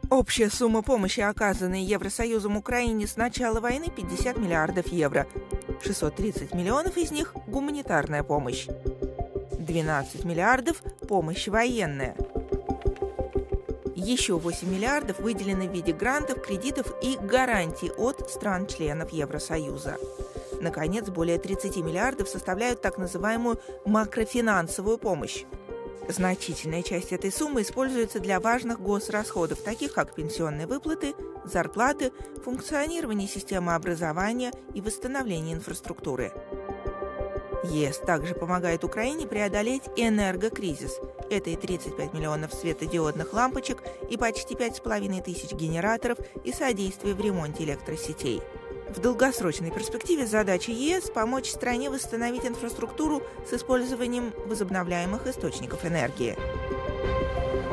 Общая сумма помощи, оказанной Евросоюзом Украине с начала войны, 50 миллиардов евро. 630 миллионов из них – гуманитарная помощь. 12 миллиардов – помощь военная. Еще 8 миллиардов выделены в виде грантов, кредитов и гарантий от стран-членов Евросоюза. Наконец, более 30 миллиардов составляют так называемую макрофинансовую помощь. Значительная часть этой суммы используется для важных госрасходов, таких как пенсионные выплаты, зарплаты, функционирование системы образования и восстановление инфраструктуры. ЕС также помогает Украине преодолеть энергокризис. Это и 35 миллионов светодиодных лампочек, и почти 5500 генераторов, и содействие в ремонте электросетей. В долгосрочной перспективе задача ЕС – помочь стране восстановить инфраструктуру с использованием возобновляемых источников энергии.